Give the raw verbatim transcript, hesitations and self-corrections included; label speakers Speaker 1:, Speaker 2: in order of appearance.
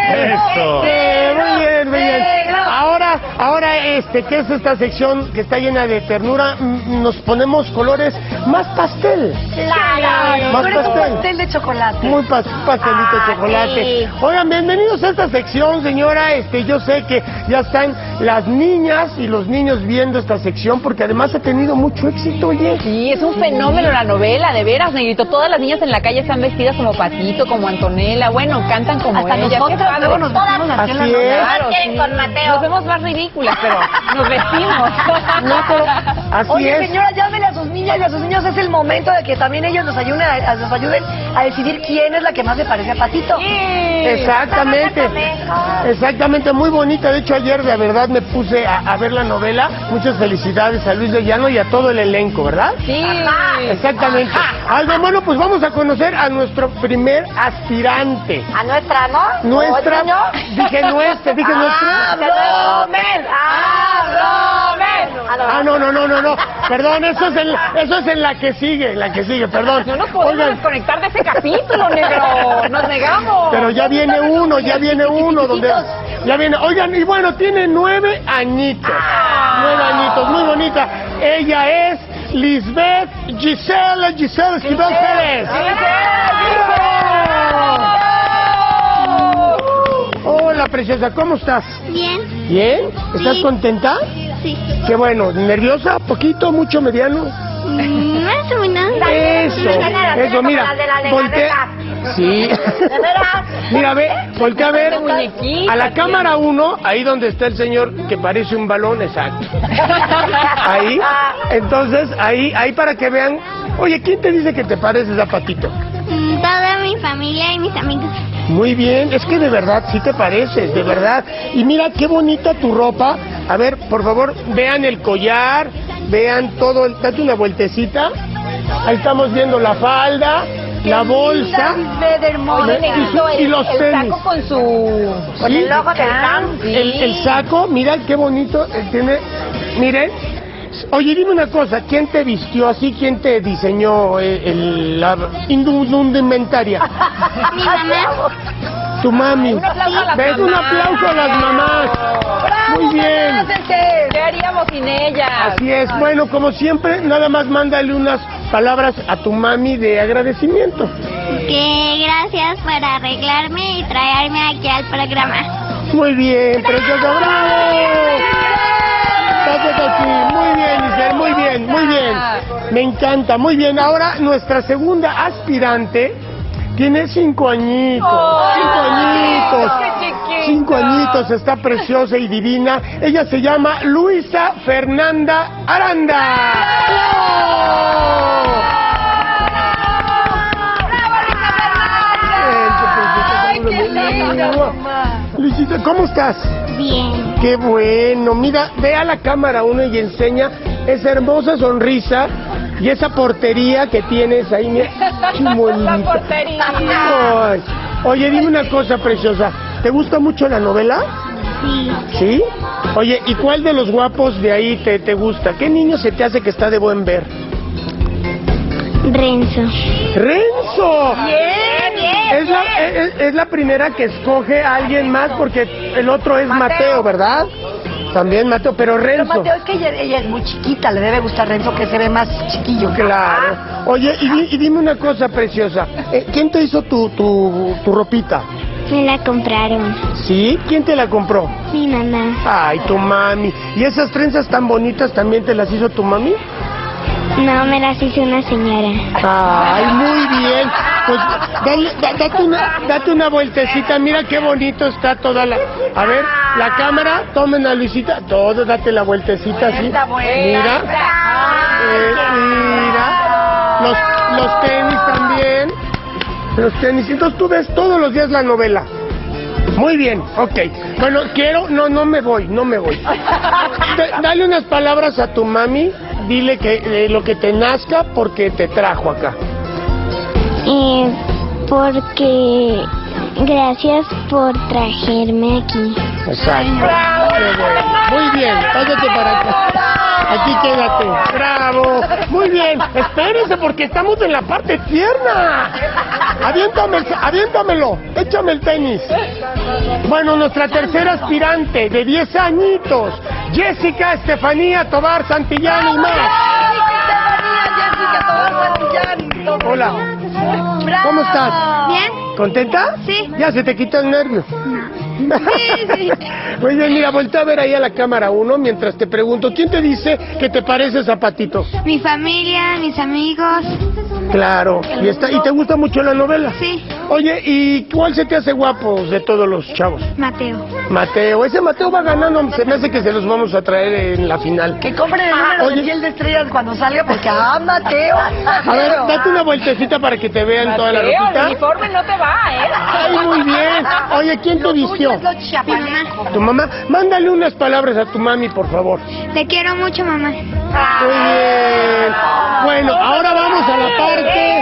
Speaker 1: Eso. Sí, muy bien, muy bien. Ahora, ahora este, ¿qué es esta sección que está llena de ternura? Nos ponemos colores más pastel.
Speaker 2: Claro.
Speaker 1: Más
Speaker 2: Pero es un
Speaker 1: pastel.
Speaker 2: pastel de chocolate.
Speaker 1: Muy pas pastelito de
Speaker 2: Ah,
Speaker 1: chocolate.
Speaker 2: sí.
Speaker 1: Oigan, bienvenidos a esta sección, señora. Este, yo sé que ya están las niñas y los niños viendo esta sección porque además ha tenido mucho éxito, oye.
Speaker 3: Sí, es un fenómeno la novela, de veras, Negrito. Todas las niñas en la calle están vestidas como Patito, como Antonella. Bueno, cantan como
Speaker 2: Hasta
Speaker 3: ella.
Speaker 2: nosotros
Speaker 3: Qué padre.
Speaker 2: luego nos vestimos así en la
Speaker 1: Así
Speaker 2: novela.
Speaker 1: es.
Speaker 3: Claro,
Speaker 2: Quieren
Speaker 3: sí.
Speaker 2: con Mateo.
Speaker 3: Nos vemos más ridículas, pero nos vestimos.
Speaker 1: No, pero así
Speaker 2: Oye,
Speaker 1: es.
Speaker 2: señora, llámele a sus niñas y a sus niños. Es el momento de que también ellos nos ayuden a, nos ayuden a decidir quién es la que más le parece a Patito.
Speaker 1: Exactamente, exactamente, muy bonita. De hecho, ayer de verdad me puse a, a ver la novela. Muchas felicidades a Luis de Llano y a todo el elenco, ¿verdad?
Speaker 3: Sí.
Speaker 1: Exactamente. Algo bueno, pues vamos a conocer a nuestro primer aspirante.
Speaker 2: A nuestra, ¿no?
Speaker 1: Nuestra,
Speaker 2: ¿Oye, no?
Speaker 1: dije nuestra, dije nuestra.
Speaker 2: ¡Abdomen! ¡Abdomen!
Speaker 1: Ah, no, no, no, no, no. Perdón, eso es en, eso es en la que sigue, en la que sigue, perdón.
Speaker 3: No nos podemos
Speaker 1: Oigan,
Speaker 3: desconectar de ese capítulo, negro. Nos negamos.
Speaker 1: pero ya viene uno, ya viene uno donde ya viene. Oigan, y bueno, tiene nueve añitos. Nueve añitos, muy bonita. Ella es Lisbeth Gisela Gisela Esquivel Pérez. Hola, preciosa, ¿cómo estás?
Speaker 4: Bien.
Speaker 1: ¿Bien? ¿Estás
Speaker 4: Sí.
Speaker 1: contenta?
Speaker 4: Sí.
Speaker 1: Qué bueno. ¿Nerviosa? ¿Poquito? ¿Mucho? ¿Mediano?
Speaker 4: Mm, Más o menos.
Speaker 1: Eso, eso, mira, voltea. Sí. Mira, ve, voltea a ver
Speaker 3: De muñequita,
Speaker 1: a la
Speaker 3: sí.
Speaker 1: cámara uno, ahí donde está el señor que parece un balón, exacto. Ahí, entonces, ahí, ahí para que vean. Oye, ¿quién te dice que te pareces a Patito?
Speaker 4: Mm, Toda mi familia y mis amigos.
Speaker 1: Muy bien, es que de verdad sí te pareces, de verdad. Y mira qué bonita tu ropa. A ver, por favor, vean el collar, vean todo, el, date una vueltecita. Ahí estamos viendo la falda, la bolsa.
Speaker 3: Oye, Negrito,
Speaker 1: y
Speaker 3: el,
Speaker 1: los
Speaker 3: el
Speaker 1: tenis.
Speaker 3: saco con su...
Speaker 2: Con
Speaker 1: Sí.
Speaker 2: el logo del camp.
Speaker 3: Sí.
Speaker 1: El, el saco, mira qué bonito, eh, tiene, miren. Oye, dime una cosa, ¿quién te vistió así? ¿Quién te diseñó eh, el, la indu- indumentaria?
Speaker 4: Mi mamá.
Speaker 1: Tu mami.
Speaker 3: Un aplauso a las
Speaker 1: ¿Ves? Un
Speaker 3: mamás.
Speaker 1: aplauso a las mamás. Muy bien.
Speaker 3: ¿Qué haríamos sin ellas?
Speaker 1: Así es. Bueno, como siempre, nada más mándale unas palabras a tu mami de agradecimiento.
Speaker 4: Que gracias por arreglarme y traerme aquí al programa.
Speaker 1: Muy bien, preciosa, bravo. Pásate aquí. Muy bien, Isabel, muy bien, muy bien. Me encanta, muy bien. Ahora nuestra segunda aspirante tiene cinco añitos. Cinco añitos.
Speaker 3: ¡Qué chiquita!
Speaker 1: Cinco añitos, está preciosa y divina. Ella se llama Luisa Fernanda Aranda.
Speaker 3: ¡Ay, qué lindo, mamá!
Speaker 1: Luisita, ¿cómo estás?
Speaker 4: Bien.
Speaker 1: Qué bueno. Mira, ve a la cámara uno y enseña esa hermosa sonrisa y esa portería que tienes ahí. Mira, chimolita.
Speaker 3: ¡La portería!
Speaker 1: Ay. Oye, dime una cosa preciosa. ¿Te gusta mucho la novela?
Speaker 4: Sí.
Speaker 1: ¿Sí? Oye, ¿y cuál de los guapos de ahí te, te gusta? ¿Qué niño se te hace que está de buen ver?
Speaker 4: Renzo.
Speaker 1: ¡Renzo!
Speaker 2: Bien, bien.
Speaker 1: Es la, es, es la primera que escoge a alguien más porque el otro es Mateo,
Speaker 2: Mateo.
Speaker 1: ¿verdad? También Mateo, pero
Speaker 2: Pero
Speaker 1: Renzo.
Speaker 2: Mateo, es que ella, ella es muy chiquita, le debe gustar Renzo, que se ve más chiquillo.
Speaker 1: Claro. Oye, y, di- y dime una cosa preciosa. Eh, ¿Quién te hizo tu, tu, tu ropita?
Speaker 4: Me la compraron.
Speaker 1: ¿Sí? ¿Quién te la compró?
Speaker 4: Mi mamá.
Speaker 1: Ay, tu mami. ¿Y esas trenzas tan bonitas también te las hizo tu mami?
Speaker 4: No, me las hizo una señora.
Speaker 1: Ay, muy bien. Pues dale- da- date, una, date una vueltecita. Mira qué bonito está toda la... A ver, la cámara, tomen a Luisita. Todo, date la vueltecita así.
Speaker 2: Vuelta, vuelta.
Speaker 1: Mira. Eh, mira. Los, los tenis también. Los tenis. Entonces tú ves todos los días la novela. Muy bien, ok. Bueno, quiero... No, no me voy, no me voy. Da- dale unas palabras a tu mami. Dile que eh, lo que te nazca porque te trajo acá.
Speaker 4: Eh, porque gracias por traerme aquí.
Speaker 1: Exacto. Qué bueno. Muy bien, pásate para acá. Aquí quédate. Bravo. Muy bien. Espérense porque estamos en la parte tierna. Aviéntame, aviéntamelo. Échame el tenis. Bueno, nuestra tercera aspirante de diez añitos, Jessica Estefanía Tobar Santillán y más.
Speaker 2: Jessica Tobar Santillán.
Speaker 1: Hola. ¿Cómo estás?
Speaker 4: ¿Bien?
Speaker 1: ¿Contenta?
Speaker 4: Sí.
Speaker 1: ¿Ya se te quitó el nervio?
Speaker 4: Sí, sí.
Speaker 1: Muy bien, mira, voltea a ver ahí a la cámara uno mientras te pregunto, ¿quién te dice que te pareces a Patito?
Speaker 4: Mi familia, mis amigos.
Speaker 1: Claro, y, está, ¿y te gusta mucho la novela?
Speaker 4: Sí.
Speaker 1: Oye, ¿y cuál se te hace guapo de todos los chavos?
Speaker 4: Mateo.
Speaker 1: Mateo, ese Mateo va ganando, se me hace que se los vamos a traer en la final.
Speaker 2: Que compren el número
Speaker 1: Oye.
Speaker 2: de piel de estrellas cuando salga, porque ¡ah, Mateo!
Speaker 1: A ver, date una vueltecita para que te vean toda la
Speaker 3: Mateo, el
Speaker 1: ropita.
Speaker 3: uniforme no te va, ¿eh?
Speaker 1: Ay, muy bien. Oye, ¿quién te vistió?
Speaker 2: Tuyo es lo chapaleco.
Speaker 1: ¿Tu mamá? Mándale unas palabras a tu mami, por favor.
Speaker 4: Te quiero mucho, mamá.
Speaker 1: Muy bien. Bueno, ahora vamos a la parte